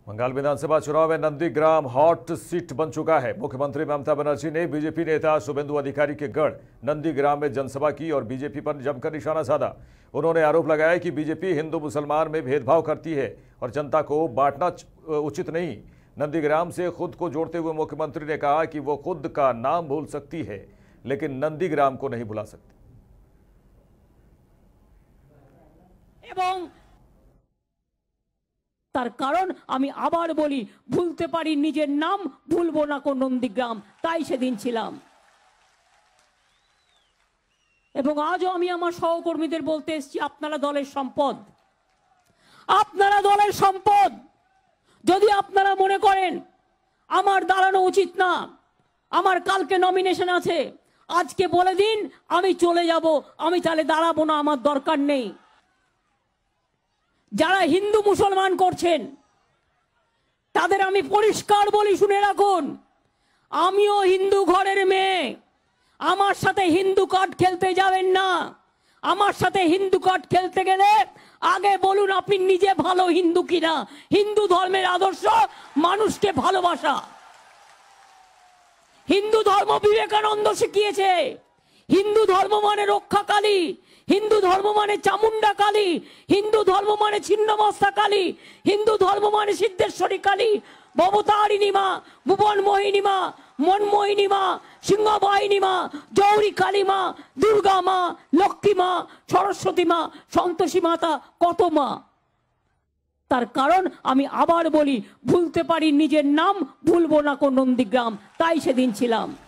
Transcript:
बंगाल विधानसभा चुनाव में Nandigram hot seat बन चुका है। मुख्यमंत्री ममता बनर्जी ने बीजेपी नेता शुभेंदु अधिकारी के गढ़ नंदीग्राम में जनसभा की और बीजेपी पर जमकर निशाना साधा। उन्होंने आरोप लगाया कि बीजेपी हिंदू मुसलमान में भेदभाव करती है और जनता को बांटना उचित नहीं। नंदीग्राम से खुद को जोड़ते हुए मुख्यमंत्री ने कहा कि वो खुद का नाम भूल सकती है, लेकिन नंदीग्राम को नहीं भुला सकती। তার কারণ আমি আবার বলি, ভুলতে পারি নিজের নাম, ভুলবো না কোন নন্দীগ্রাম। তাই সেদিন ছিলাম এবং আজও আমি আমার সহকর্মীদের বলতে এসেছি, আপনারা দলের সম্পদ, আপনারা দলের সম্পদ। যদি আপনারা মনে করেন আমার দাঁড়ানো উচিত না, আমার কালকে নমিনেশন আছে, আজকে বলে দিন আমি চলে যাব, আমি তাহলে দাঁড়াবো না, আমার দরকার নেই। যারা হিন্দু মুসলমান করছেন তাদের আমি পরিষ্কার বলি, শুনে রাখুন, আমিও হিন্দু ঘরের মেয়ে। আমার সাথে হিন্দু কার্ড খেলতে যাবেন না। আমার সাথে হিন্দু কার্ড খেলতে গেলে আগে বলুন আপনি নিজে ভালো হিন্দু কিনা। হিন্দু ধর্মের আদর্শ মানুষকে ভালোবাসা। হিন্দু ধর্ম বিবেকানন্দ শিখিয়েছে। হিন্দু ধর্ম মানে রক্ষাকালী, হিন্দু ধর্ম মানে চামুন্ডা কালী, হিন্দু ধর্ম মানে ছিন্নমস্তা কালী, হিন্দু ধর্ম মানে সিদ্ধেশ্বরী কালী, ভবতারিণী মা, ভুবন মোহিনী মা, মনমোহিনী মা, সিংহবাহিনী মা, জৌরি কালী মা, দুর্গা মা, লক্ষ্মী মা, সরস্বতী মা, সন্তোষী মাতা, কত মা। তার কারণ আমি আবার বলি, ভুলতে পারি নিজের নাম, ভুলবো না কোন নন্দীগ্রাম। তাই সেদিন ছিলাম।